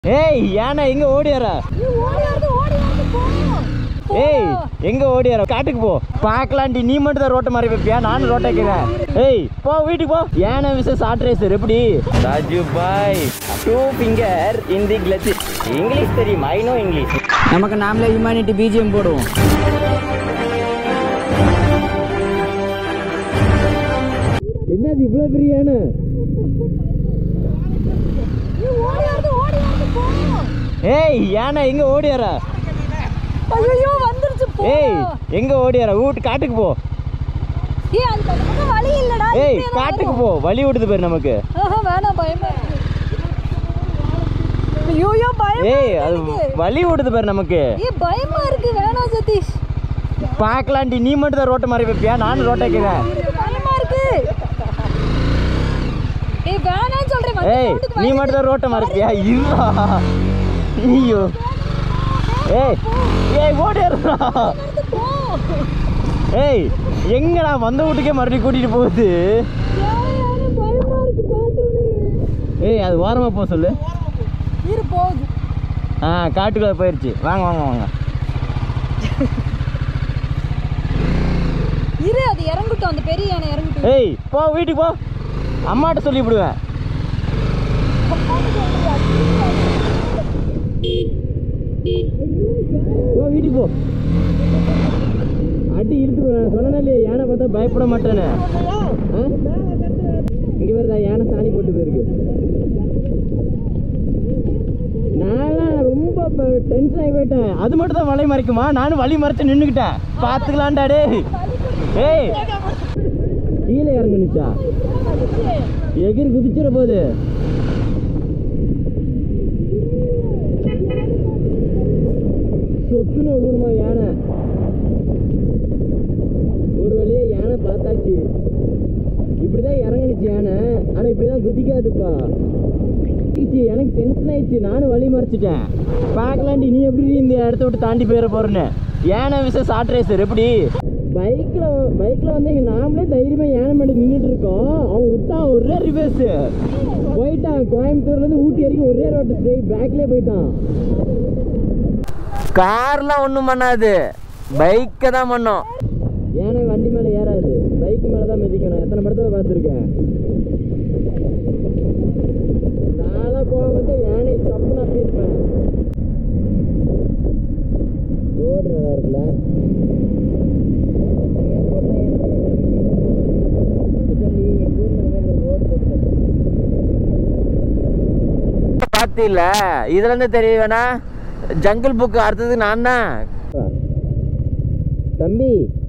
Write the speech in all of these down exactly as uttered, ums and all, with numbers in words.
ஏய் யானை எங்க ஓடியாரா? ஏய் எங்க ஓடியாரா? காட்டுக்கு போ பார்க்கலாண்டி. நீ மட்டும் தான் ரோட்டை மாதிரி வைப்பியா? நானும் ரோட்டை வைக்கிறேன். ஏய் போ வீட்டுக்கு போ. யானை விசஸ் ஆட் ரேசர் எப்படி? ராஜு பாய் two finger in the clutch. English தெரியும், ஐ நோ இங்கிலீஷ். நமக்கு நாமளே ஹியூமனிட்டி பிஜிஎம் போடுவோம். என்னது இவ்வளோ பெரிய யானை? ஏய் யானை எங்க ஓடியாரா? ஐயோ வந்துருச்சு போ. ஏய் எங்க ஓடியாரா? வீட்டு காட்டுக்கு போ. ஏய் அந்த பக்கம் வழி இல்லடா. ஏய் காட்டுக்கு போ, வழி விடுது பாரு நமக்கு. ஆஹா வேணாம், பயமா இருக்கு. ஐயோ யோ பயமா. ஏய் அது வழி விடுது பாரு நமக்கு. ஏய் பயமா இருக்கு, வேணாம் சதீஷ். பார்க்கலாண்டி. நீ மட்டும் தான் ரோட்டை மாதிரி வைப்பியா? நானும் ரோட்டை வைக்கிறேன். பயமா இருக்கு. ஏய் வேணாம் சொல்றேன். ஏய் நீ மட்டும் தான் ரோட்டை மாதிரி வைப்பியா? இல்ல ஐயோ. ஏய் ஏய் ஓடியாரா? ஏய் எங்கடா வந்த வீட்டுக்கே மறுபடியும் கூட்டிட்டு போகுது? ஏய் அது ஓரமா போ சொல்லு. இரு போகுது. ஆ காட்டுக்குள்ள போயிருச்சு. வாங்க வாங்க வாங்க. இரு அது இறங்கட்டும், அந்த பெரிய யானை இறங்கட்டும். ஏய் போ வீட்டுக்கு போ. அம்மாட்ட சொல்லி விடுவேன். போ வீட்டுக்கு போ. அடி இழுத்து சொன்னா இல்லையா யானை பார்த்தா பயப்பட மாட்டேன்னு. இங்க வருதா யானை சாணி போட்டு போயிருக்கு. நான் ரொம்ப டென்ஷன் ஆகி போயிட்டேன். அது மட்டும் தான் வழி மறைக்குமா? நானும் வழி மறைச்சு நின்றுக்கிட்டேன். பார்த்துக்கலான்டா டே. ஏய் கீழே இறங்குனுச்சா? எகிரி குதிச்சிட போகுது. சொத்துன்னு விடணுமா யானை? ஒரு வழியா யானை பார்த்தாச்சு. இப்படிதான் இறங்குனுச்சு யானை. ஆனா இப்படிதான் குதிக்காதுப்பா. எனக்கு டென்ஷன் ஆயிடுச்சு. நானும் வழி மறைச்சிட்டேன். பார்க்கலாண்டி நீ எப்படி இந்த இடத்த விட்டு தாண்டி போயிட போறேன்னு. யானை விசஸ் ஆட் ரேசர் எப்படி? பைக்ல பைக்ல வந்து இங்க நாமளே தைரியமா யானை மேலே நின்றுட்டு இருக்கோம். அவன் விட்டான் ஒரே ரிவர்ஸ் போயிட்டான். கோயம்புத்தூர்ல இருந்து ஊட்டி வரைக்கும் ஒரே ரோட்டு ஸ்ட்ரெயிட் பேக்லயே போயிட்டான். கார்லாம் ஒன்றும் பண்ணாது, பைக்கை தான் பண்ணோம். யானை வண்டி மேலே ஏறாது, பைக்கு மேலே தான் மிதிக்கணும். எத்தனை படத்தில் பார்த்துருக்கேன். நான்லாம் போக வந்து யானை தப்புன்னு அப்படி இருப்பேன். ரோடு நல்லா இருக்குல்ல? பார்த்தில்ல, இதுல இருந்து தெரிய வேணா ஜங்கிள் புக்கு அடுத்தது நான் தான். தம்பி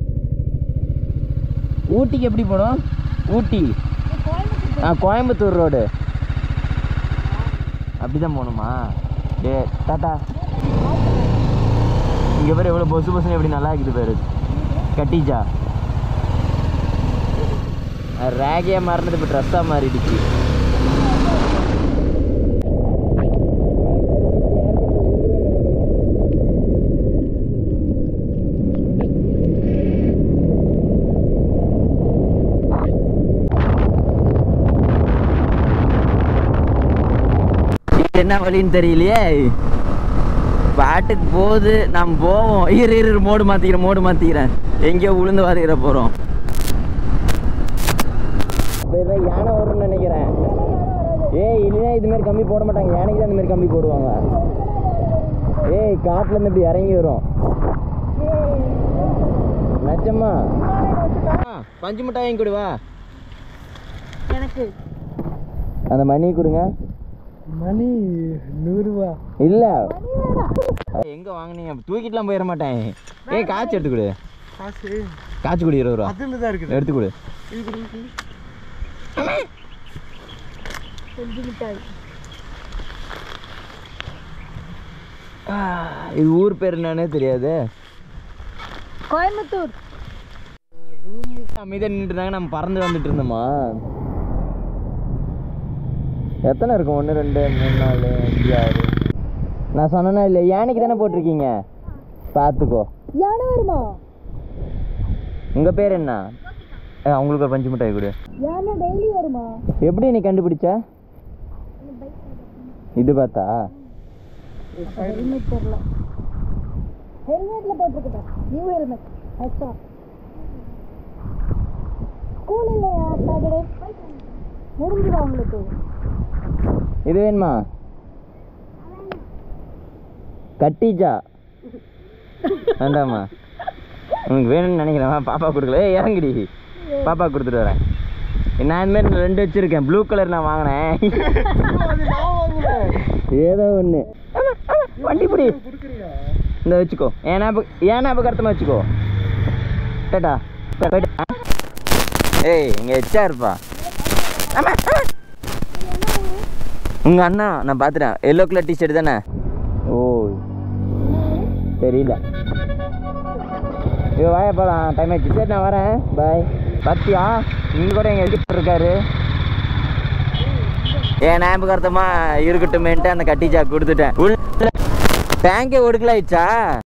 ஊட்டிக்கு எப்படி போடும்? ஊட்டி ஆ கோயம்புத்தூர் ரோடு அப்படிதான் போகணுமா? டே டாட்டா. இங்கே பேர் எவ்வளோ பொசு பொசுன்னு எப்படி நல்லா இருக்குது பேர். கட்டிச்சா ரேகையாக மாறினது இப்போ ட்ரெஸ்ஸாக மாறிடுச்சு. என்ன வழின்னு தெரியலையே. பாட்டுக்கு போகுது, நம்ம போவோம். இரு இரு மோடு மாற்றிக்கிறேன் மோடு மாற்றிக்கிறேன் எங்கேயோ உளுந்து வாரிக்கிற போகிறோம். யானை வரும்னு நினைக்கிறேன். ஏய் இல்லைன்னா இதுமாரி கம்பி போட மாட்டாங்க. யானைக்கு தான் இந்தமாரி கம்பி போடுவாங்க. ஏய் காட்டுலேருந்து இப்படி இறங்கி வரும். நிஜமா பஞ்சு மிட்டாய் வாங்கி கொடுவா. எனக்கு அந்த மணி கொடுங்க. மணி நூறுரூவா இல்ல எங்க வாங்கினீங்க? தூக்கிட்டுலாம் போயிட மாட்டேன். ஏய் காய்ச்சி எடுத்து கொடு. காசு காய்ச்சி கொடு இருபது ரூபா. அதில் தான் இருக்குது, எடுத்து கொடு. இது ஊர் பேர் என்னன்னே தெரியாது. கோயம்புத்தூர். அமைதியாக நின்றுட்டு இருந்தாங்க, நம்ம பறந்து வந்துட்டு இருந்தோமா? எத்தனை இருக்கும்? ஒன்று ரெண்டு மூணு நாலு அஞ்சு ஆறு. நான் சொன்னேன்னா இல்லை, யானைக்கு தானே போட்டிருக்கீங்க. பார்த்துக்கோ. யானை வருமா? உங்கள் பேர் என்ன? அவங்களுக்கு ஒரு பஞ்சு மிட்டாய் கொடு. யானை டெய்லி வருமா? எப்படி நீ கண்டுபிடிச்ச? இது பார்த்தா ஹெல்மெட் தெரியல. ஹெல்மெட்ல போட்டிருக்கேன். New helmet. எக்ஸ்ட்ரா. ஸ்கூல் இல்லையா சாட்டர்டே? முடிஞ்சுதா உங்களுக்கு? இது வேணுமா? கட்டிச்சா வேண்டாமா? உனக்கு வேணும்னு நினைக்கிறேன். பாப்பா கொடுக்கல. ஏய் இறங்குடி, பாப்பா கொடுத்துட்டு வரேன். நான் இந்த மாதிரி ரெண்டு வச்சிருக்கேன். ப்ளூ கலர் நான் வாங்கினேன். ஏதோ ஒன்று வண்டி பிடி இந்த வச்சுக்கோ. ஏன்னா ஏன்னா இப்போ கருத்தமாக வச்சுக்கோ. கேட்டா போயிட்டா. ஏய் இங்கே எச்சா இருப்பா. உங்கள் அண்ணா நான் பார்த்துட்டேன். எல்லோ கலர் டிஷர்ட் தானே? ஓ தெரியல. ஐயோ வாய போகலாம், டைம் ஆயிடுச்சு. சரி நான் வரேன், பாய். பார்த்தியா இங்கே கூட எங்கள் எதிர்ப்பு இருக்காரு. ஏன் ஞாபகார்த்தமாக இருக்கட்டுமேன்ட்டு அந்த கட்டிச்சா கொடுத்துட்டேன். உள்ள டேங்கே ஒடுக்கலாயிடுச்சா?